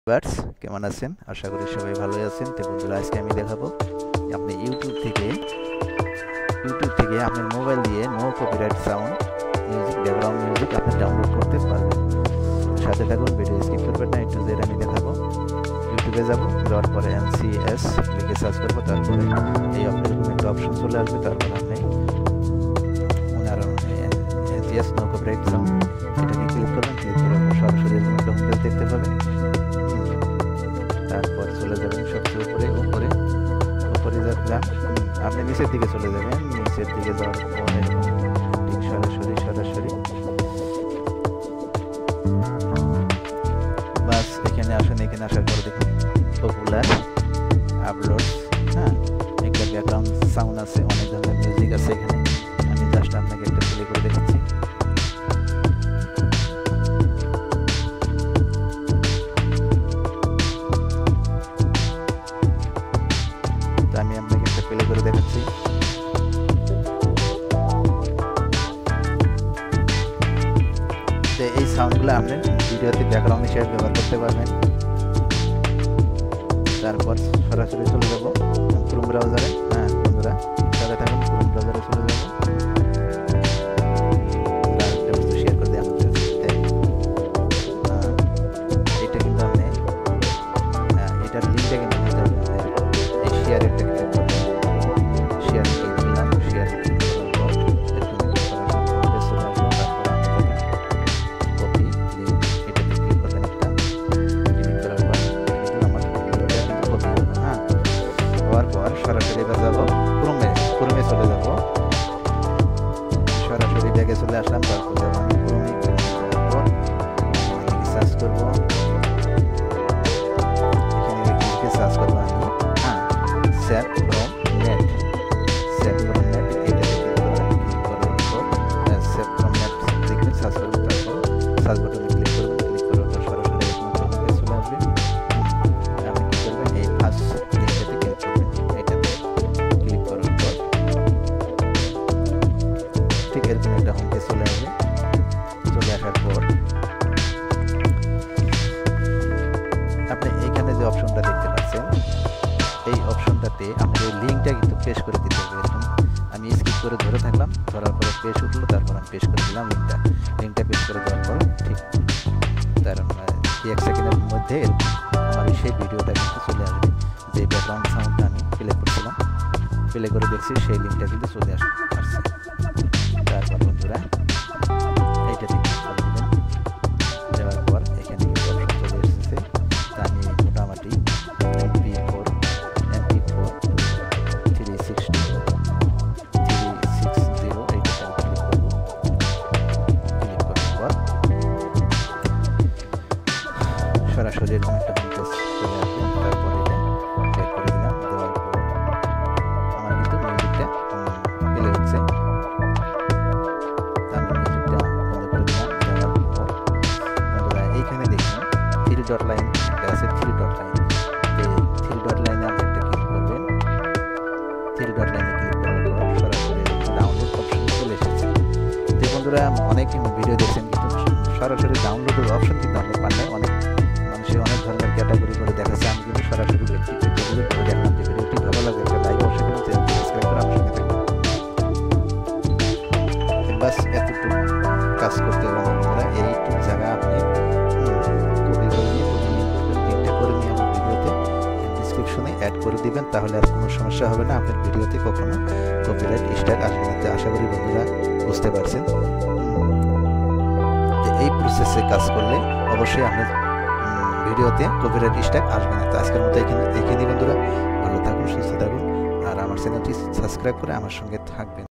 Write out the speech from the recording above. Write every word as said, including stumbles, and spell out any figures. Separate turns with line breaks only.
Viewers কেমন আছেন? আশা করি সবাই ভালোই আছেন। তো বন্ধুরা, আজকে আমি দেখাবো আপনি ইউটিউব থেকে ইউটিউব থেকে আপনার মোবাইল দিয়ে no copyright sound music, background music আপনি ডাউনলোড করতে পারবেন। সাথে থাকুন, ভিডিও স্কিপ করবেন না। একটু যেটা আমি দেখাবো, ইউটিউবে যাব, যাওয়ার পরে এনসিএস লিখে সার্চ করবো, তারপরে এই এরকম একটা অপশন চলে আসবে। তারপরে আপনি এনসিএস নো কপিরাইট সাউন্ড এটাকে ক্লিক করবেন। ক্লিক করে সরাসরি এরকম একটা হোম পেজ দেখতে পাবেন। তারপর চলে যাবেন সবচেয়ে উপরে উপরে উপরে যাবেন, আপনি নিচের দিকে চলে যাবেন। নিচের দিকে যাওয়ার পরে ঠিক সরাসরি সরাসরি বাস এখানে আসুন। এখানে আসার পরে দেখুন পপুলার আপলোড, হ্যাঁ, একটা ব্যাকগ্রাউন্ড সাউন্ড আছে, অনেক ধরনের মিউজিক আছে এখানে। আমি জাস্ট আপনাকে একটা প্লে করে দেখাচ্ছি। আমি আপনাকে একটা প্লে করে দেখাচ্ছি। তো এই সাউন্ডগুলো আপনি ভিডিওতে ব্যাকগ্রাউন্ড হিসেবে ব্যবহার করতে পারবেন। তারপর সরাসরি চলে যাব ক্রোম ব্রাউজারে। হ্যাঁ বন্ধুরা, সাথে থাকুন, ক্রোম ব্রাউজারে চলে যাব। শেয়ার করে দিই আমাদের এটা কিন্তু আপনি এটার লিঙ্কটা কিন্তু নিতে হবে। এই শেয়ার একটা ক্লিক করবেন, শেয়ার ক্লিক করলাম। শেয়ার ক্লিক করার পর কপি লিঙ্ক এটাতে ক্লিক করবেন। একটা ক্লিক করার পর আমার লিঙ্কটা কিন্তু কপি হলো। হ্যাঁ, হওয়ার পর সরাসরি যাব ক্রোমে ক্রোমে চলে যাব। সরাসরি ব্যাগে চলে আসলাম। তারপরে আমি ক্রোমে সার্চ করবো। সার্চ করবো আমি, হ্যাঁ, save from net save from net এটাতে ক্লিক করবেন। ক্লিক করার পর সেভ ফ্রম নেট দেখবেন, সার্চ করবেন। তারপর সার্চ বাটনে ক্লিক করবেন। ক্লিক করার পর সরাসরি চলে আসবে। আপনি কি করবেন, এই ফার্স্ট লিঙ্কটাতে ক্লিক করবেন। এটাতে ক্লিক করার পর ঠিক এরকম একটা হোম পেজ চলে আসবে। চলে আসার পর আপনি এইখানে যে অপশনটা দেখতে পাচ্ছেন, এই অপশনটাতে আপনার এই লিঙ্কটা কিন্তু পেশ করে দিতে হবে। এরকম আমি স্কিপ করে ধরে থাকলাম, ধরার পরে পেশ উঠলো, তারপর আমি পেশ করে দিলাম লিঙ্কটা। লিঙ্কটা পেশ করে দেওয়ার পর ঠিক তার এক সেকেন্ডের মধ্যে আমার সেই ভিডিওটা কিন্তু চলে আসবে। যে ব্যাকগ্রাউন্ড সাউন্ডটা আমি প্লে করছিলাম, প্লে করে দেখছি, সেই লিঙ্কটা কিন্তু চলে আসবে আসছে। তারপর বন্ধুরা এইটাতে ক্লিক করে দেবেন। দেওয়ার পর এখানে কিন্তু অপশন চলে এসেছে। আমি মোটামুটি MP four MP four three sixty three six zero এইটাতে আমি ক্লিক করবো। ক্লিক করার পর সরাসরি এরকম একটা হোম পেজ চলে আসবে। তারপর এটা চেক করে দিলাম। দেওয়ার পর আমার কিন্তু মিউজিকটা প্লে হচ্ছে। আমি মিউজিকটা বন্ধ করে দিলাম। দেওয়ার পর বন্ধুরা এইখানে দেখুন থ্রি ডট লাইন আছে, three dot line. Three dot লাইনে আপনি একটা ক্লিক করবেন। থ্রি ডট লাইনে ক্লিক করার পর সরাসরি ডাউনলোড অপশন চলে এসেছে। তো বন্ধুরা, অনেক ভিডিও দেখছেন কিন্তু সরাসরি ডাউনলোডের অপশন কিন্তু আপনি পান না। অনেক মানুষের অনেক ধরনের ক্যাটাগরি করে দেখাচ্ছে। আমি কিন্তু সরাসরি ব্যক্তিগত করে দেখলাম। যে ভিডিওটি ভালো লাগে একটা লাইক অবশ্যই কিন্তু সাবস্ক্রাইব করে আমার সঙ্গে থাকবেন। বাস এতটুকু কাজ করতে হবে বন্ধুরা। এইটুকু জায়গা আপনি কপি করে নিয়ে লিঙ্কটা করে নিয়ে আমার ভিডিওতে ডিসক্রিপশনে অ্যাড করে দিবেন। তাহলে আর কোনো সমস্যা হবে না, আপনার ভিডিওতে কখনো কপিরাইট স্ট্রাইক আসবে না। আশা করি বন্ধুরা বুঝতে পারছেন। এই প্রসেসে কাজ করলে অবশ্যই আপনার ভিডিওতে কপিরাইট স্ট্রাইক আসবে না। তো আজকের মতো এখানে এখানেই বন্ধুরা, ভালো থাকুন, সুস্থ থাকুন, আর আমার চ্যানেলটি সাবস্ক্রাইব করে আমার সঙ্গে থাকবেন।